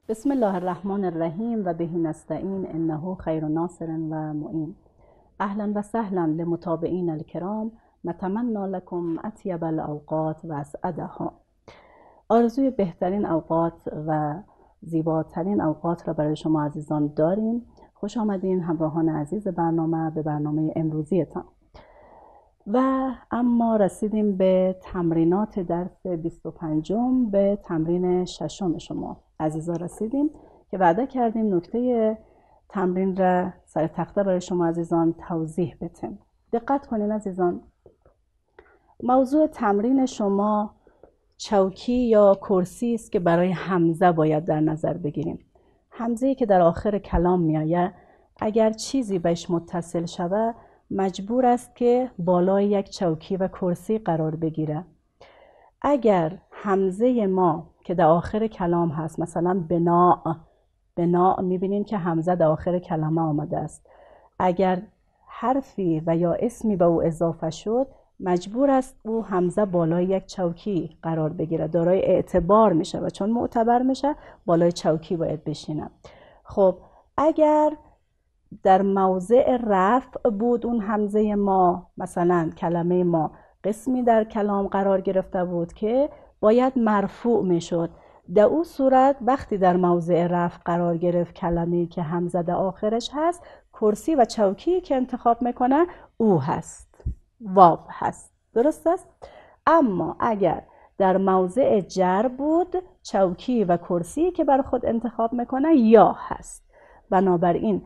بسم الله الرحمن الرحیم و به نستعین انه خیر ناصر و معین. اهلا و سهلا لمتابعین الکرام، نتمنى لكم اطیب الاوقات و اسعدها. آرزوی بهترین اوقات و زیباترین اوقات را برای شما عزیزان داریم. خوش آمدین همراهان عزیز برنامه به برنامه امروزیتان. و اما رسیدیم به تمرینات درس 25 به تمرین 6 شما عزیزا رسیدیم که وعده کردیم نکته تمرین را سر تخته برای شما عزیزان توضیح بدیم. دقت کنین عزیزان، موضوع تمرین شما چوکی یا کرسی است که برای همزه باید در نظر بگیریم. همزه‌ای که در آخر کلام میآید اگر چیزی بهش متصل شود مجبور است که بالای یک چوکی و کرسی قرار بگیره. اگر همزه ما که در آخر کلام هست، مثلا بنا میبینین که همزه در آخر کلمه آمده است، اگر حرفی و یا اسمی به او اضافه شد مجبور است او همزه بالای یک چوکی قرار بگیره، دارای اعتبار میشه و چون معتبر میشه بالای چوکی باید بشینه. خب اگر در موضع رفع بود اون همزه ما، مثلا کلمه ما قسمی در کلام قرار گرفته بود که باید مرفوع میشد، در اون صورت وقتی در موضع رفع قرار گرفت کلمه‌ای که همزه در آخرش هست، کرسی و چوکی که انتخاب میکنه او هست، واو هست. درست است؟ اما اگر در موضع جر بود، چوکی و کرسی که بر خود انتخاب میکنه یا هست. بنابراین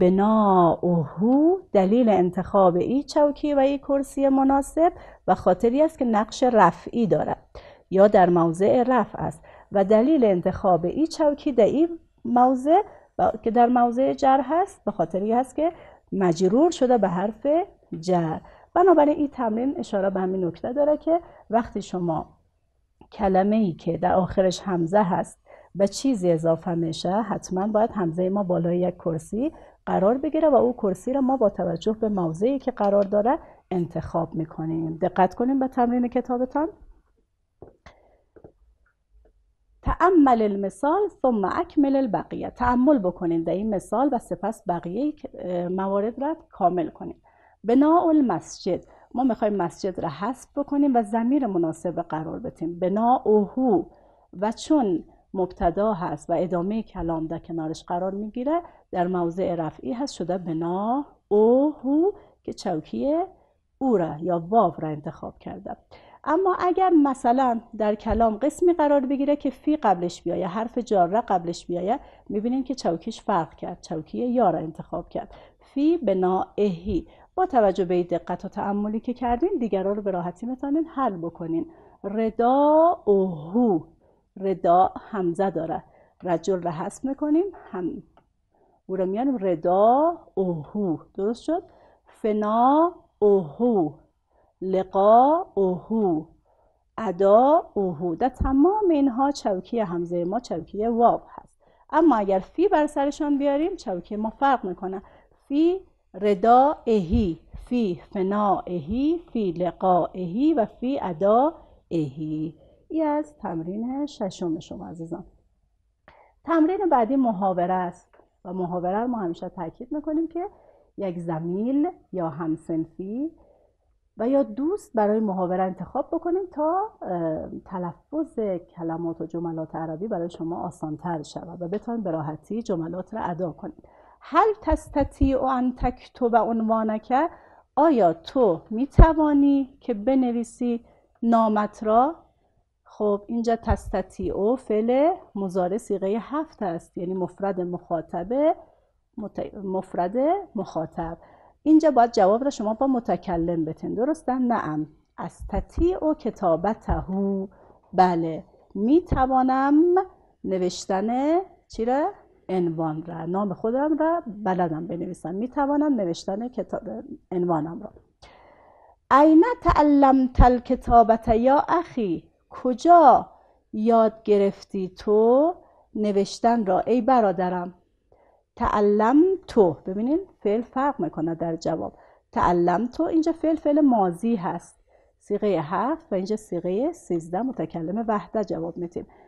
بناؤه دلیل انتخاب ای چوکی و ای کرسی مناسب و خاطری است که نقش رفعی دارد یا در موضع رفع است و دلیل انتخاب ای چوکی در این موضع که در موضع جر هست به خاطری است که مجرور شده به حرف جر. بنابراین این تمرین اشاره به همین نکته داره که وقتی شما کلمه ای که در آخرش همزه هست به چیزی اضافه میشه حتما باید همزه ما بالای یک کرسی قرار بگیره و او کرسی را ما با توجه به موضعی که قرار داره انتخاب میکنیم. دقت کنیم به تمرین کتابتان. تأمل المثال ثم اکمل البقیه. تأمل بکنین در این مثال و سپس بقیه موارد را کامل کنیم. بناء المسجد، ما میخوایم مسجد را حذف بکنیم و ضمیر مناسب قرار بدیم. بناؤه، و چون مبتدا هست و ادامه کلام در کنارش قرار میگیره در موضع رفعی هست، شده بناؤه که چوکی او را یا واو را انتخاب کرده. اما اگر مثلا در کلام قسمی قرار بگیره که فی قبلش بیایه، حرف جاره قبلش بیایه، میبینین که چوکیش فرق کرد، چوکی یا را انتخاب کرد. فی بنائهی. با توجه به دقت و تأملی که کردین دیگرها رو به راحتی میتونین حل بکنین. رداؤه، ردا همزه داره، رجل را حذف میکنیم، او رو میانیم رداؤه. درست شد؟ فناؤه، لقاؤه، اداؤه. در تمام اینها چوکی همزه ما چوکی واو هست. اما اگر فی بر سرشان بیاریم چوکی ما فرق میکنه. فی ردائهی، فی فنائهی، فی لقائهی و فی ادائهی. این از تمرین 6 شما عزیزان. تمرین بعدی محاوره است و محاوره رو ما همیشه تاکید میکنیم که یک زمیل یا همصنفی و یا دوست برای محاوره انتخاب بکنیم تا تلفظ کلمات و جملات عربی برای شما آسان‌تر شود و بتونید به راحتی جملات را ادا کنید. هل تستطیع ان تکتب عنوانک؟ آیا تو میتوانی که بنویسی نامت را؟ خب اینجا تستطیع فعل مضارع صیغه 7 است، یعنی مفرد مخاطب. اینجا باید جواب را شما با متکلم بتین. درسته؟ نعم استطیع کتابته. بله میتوانم نوشتن چی را؟ عنوان را، نام خودم را بلدم بنویسم، میتوانم نوشتن عنوانم را. این تعلمت الکتابة یا اخی؟ کجا یاد گرفتی تو نوشتن را ای برادرم؟ تعلم تو، ببینین فعل فرق میکنه در جواب. تعلم تو اینجا فعل ماضی هست، صیغه 7 و اینجا صیغه 13 متکلم وحده جواب میدیم.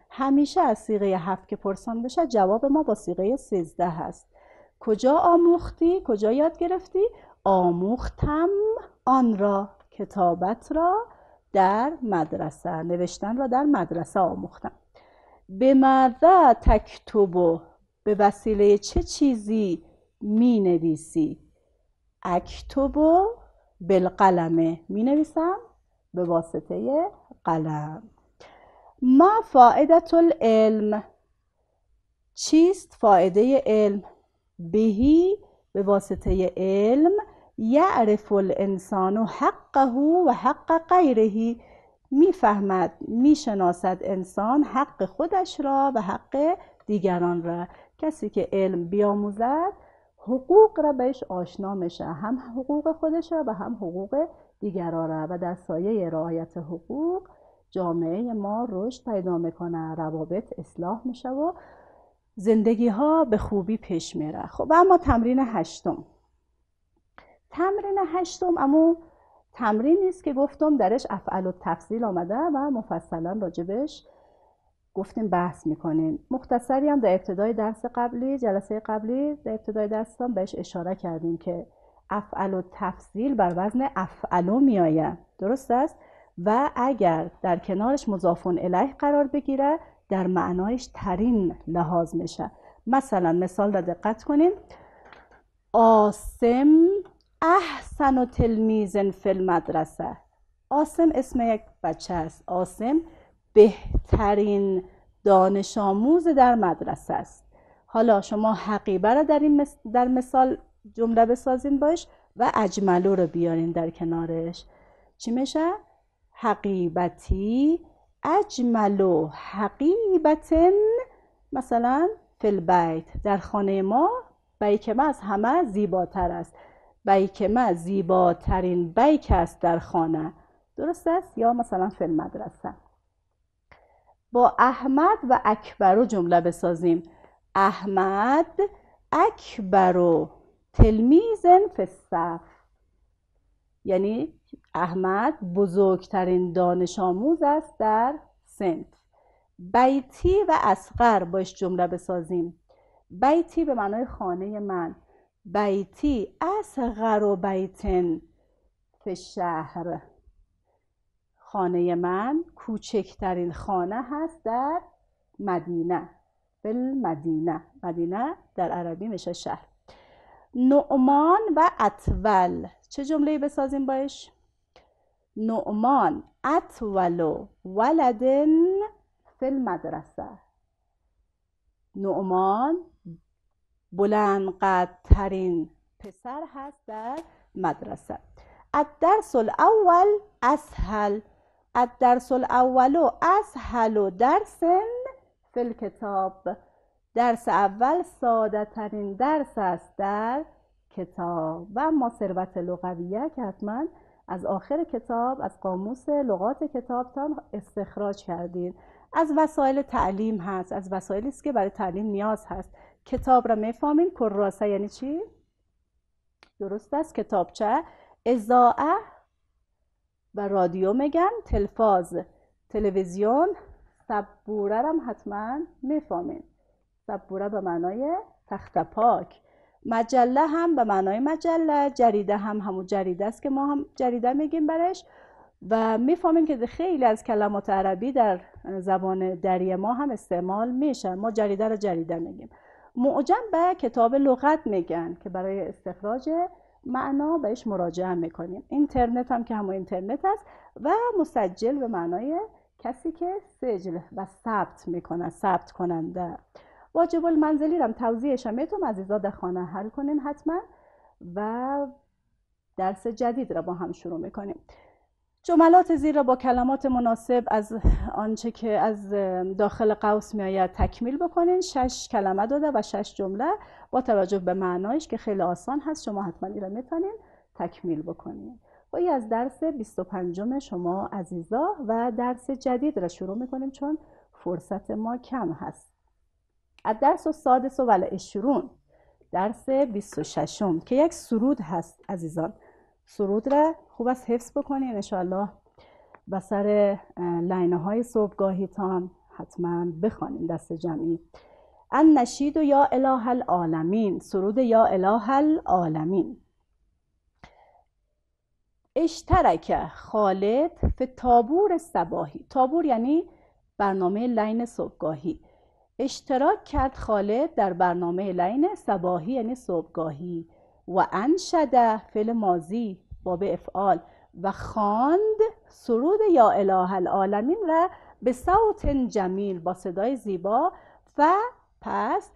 همیشه از صیغه 7 که پرسان بشه جواب ما با صیغه 13 هست. کجا آموختی؟ کجا یاد گرفتی؟ آموختم آن را، کتابت را در مدرسه، نوشتن را در مدرسه آموختم. به ماذا تکتب؟ به وسیله چه چیزی می نویسی؟ اکتب بالقلم، می نویسم به واسطه قلم. ما فائدة العلم؟ چیست فایده علم؟ بهی، به واسطه علم، یعرف الانسان حقه و حق غیره، میفهمد، میشناسد انسان حق خودش را و حق دیگران را. کسی که علم بیاموزد حقوق را بهش آشنا میشه، هم حقوق خودش را و هم حقوق دیگران را، و در سایه رعایت حقوق جامعه ما رشد پیدا میکنه، روابط اصلاح میشه و زندگی ها به خوبی پیش میره. خب اما تمرین هشتم. تمرین هشتم اما تمرین نیست که گفتم درش افعال التفضیل آمده و مفصلا راجبش گفتیم بحث میکنیم. مختصری هم در ابتدای درس قبلی، جلسه قبلی در ابتدای درس هم بهش اشاره کردیم که افعال التفضیل بر وزن افعلو میآید، درست است؟ و اگر در کنارش مضاف الیه قرار بگیره در معنایش ترین لحاظ میشه. مثلا مثال را دقت کنین. عاصم احسن تلمیذ فی المدرسه. عاصم اسم یک بچه است. عاصم بهترین دانش آموز در مدرسه است. حالا شما حقیبه را در مثال جمله بسازین باش و اجملو رو بیارین در کنارش. چی میشه؟ حقیبتی اجملو حقیبتن مثلا فی البیت. در خانه ما بیک ما از همه زیباتر است. بیک ما زیباترین بیک است در خانه، درست است؟ یا مثلا فی المدرسه. با احمد و اکبرو جمله بسازیم. احمد اکبرو تلمیذن فی الصف. یعنی احمد بزرگترین دانش آموز است در صنف. بیتی و اصغر باش جمله بسازیم. بیتی به معنای خانه من. بیتی اصغر بیتن فی الشهر. خانه من کوچکترین خانه هست در مدینه. فی المدینه. مدینه در عربی میشه شهر. نعمان و اطول چه جمله بسازیم باش؟ نعمان اطول ولد فی المدرسه. نعمان بلندقدرترین پسر هست در مدرسه. الدرس الاول اسهل. الدرس الاول اسهل درس فی الکتاب. درس اول ساده ترین درس است در کتاب. و اما ثروت لغویه که حتما از آخر کتاب از قاموس لغات کتابتان استخراج کردین. از وسایل تعلیم هست، از وسایلی است که برای تعلیم نیاز هست. کتاب را میفهمیم. کراسه یعنی چی؟ درست است، کتابچه. اذاعه و رادیو میگن. تلفاز، تلویزیون. سبوره را هم حتما میفهمیم. سبوره به معنای تخت پاک. مجله هم به معنای مجله. جریده هم همون جریده است که ما هم جریده میگیم برش. و میفهمیم که خیلی از کلمات عربی در زبان دری ما هم استعمال میشه. ما جریده را جریده میگیم. معجم به کتاب لغت میگن که برای استخراج معنا بهش مراجعه میکنیم. اینترنت هم که همون اینترنت است. و مسجل به معنای کسی که سجل و ثبت میکنه، ثبت کننده. واجب المنزلی رو توضیحش هم میتونم عزیزا در خانه حل کنین حتما. و درس جدید را با هم شروع میکنیم. جملات زیر را با کلمات مناسب از آنچه که از داخل قوس میآید تکمیل بکنین. 6 کلمه داده و 6 جمله با توجه به معنایش که خیلی آسان هست. شما حتما این را میتونین تکمیل بکنین. و این از درس 25 شما عزیزا و درس جدید را شروع میکنیم چون فرصت ما کم هست. الدرس السادس والعشرون، درس 26 که یک سرود هست عزیزان. سرود را خوب از حفظ بکنین انشاءالله و سر لینه های صبحگاهیتان حتما بخوانیم دست جمعی. النشید یا اله العالمین، سرود یا اله العالمین. اشترک خالد فی طابور صباحی، طابور یعنی برنامه لین صبحگاهی. اشتراک کرد خالد در برنامه لین صباحی یعنی صبحگاهی. و انشد فعل ماضی باب افعال و خواند سرود یا اله العالمین را به صوت جمیل، با صدای زیبا. پس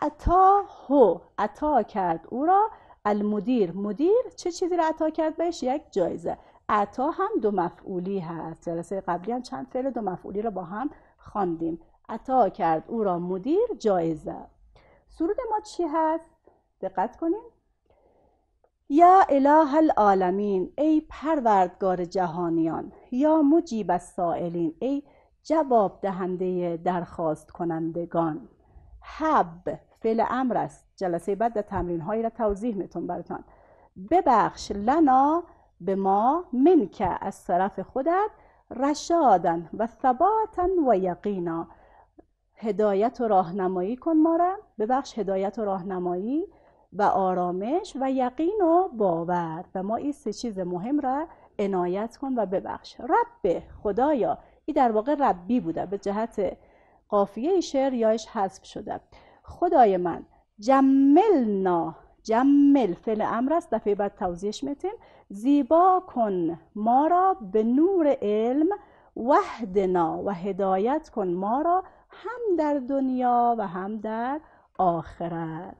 عطا کرد او را المدیر، مدیر چه چیزی را عطا کرد بهش؟ یک جایزه. عطا هم دو مفعولی هست، جلسه قبلی هم چند فعل دو مفعولی را با هم خواندیم. عطا کرد او را مدیر جایزه. سرود ما چی هست؟ دقت کنیم. یا اله العالمین، ای پروردگار جهانیان. یا مجیب السائلین، ای جواب دهنده درخواست کنندگان. حب فعل امر است، جلسه بعد تمرین هایی را توضیح میتونم براتون. ببخش لنا به ما منک از طرف خودت رشادن و ثباتن و یقینا، هدایت و راهنمایی کن ما را. ببخش هدایت و راهنمایی و آرامش و یقین و باور، و ما این سه چیز مهم را عنایت کن و ببخش. رب خدایا، این در واقع ربی بوده، به جهت قافیه شعر یاش حذف شده. خدای من جملنا، جمل فعل امر است، دفعه بعد توضیحش میتیم. زیبا کن ما را به نور علم، وحدنا و هدایت کن ما را هم در دنیا و هم در آخرت.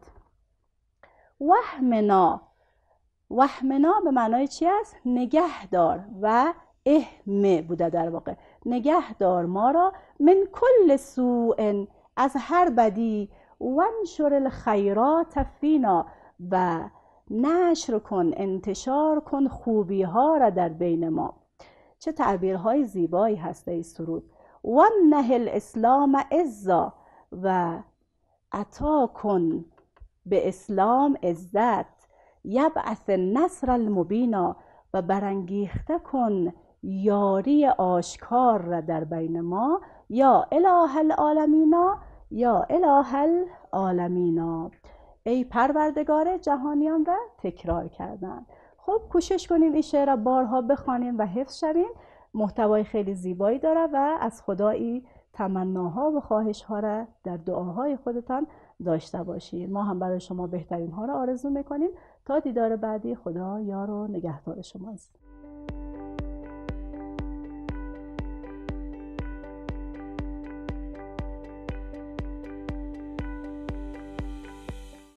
وهمنا به معنای چی است؟ نگهدار، و احمه بوده در واقع، نگهدار ما را من کل سوء از هر بدی، وانشر الخیرات فینا و نشر کن، انتشار کن خوبی ها را در بین ما. چه تعبیرهای زیبایی هست این سرود. ومنه الاسلام عزا و عطا کن به اسلام عزت. یبعث النصر المبینا و برانگیخته کن یاری آشکار را در بین ما. یا اله العالمینا، یا اله العالمینا، ای پروردگار جهانیان را تکرار کردن. خب کوشش کنین این شعر را بارها بخوانین و حفظ شوین. محتوای خیلی زیبایی داره و از خدایی تمناها و خواهشها را در دعاهای خودتان داشته باشید. ما هم برای شما بهترین ها را آرزو میکنیم. تا دیدار بعدی، خدا یار و نگهدار شماست.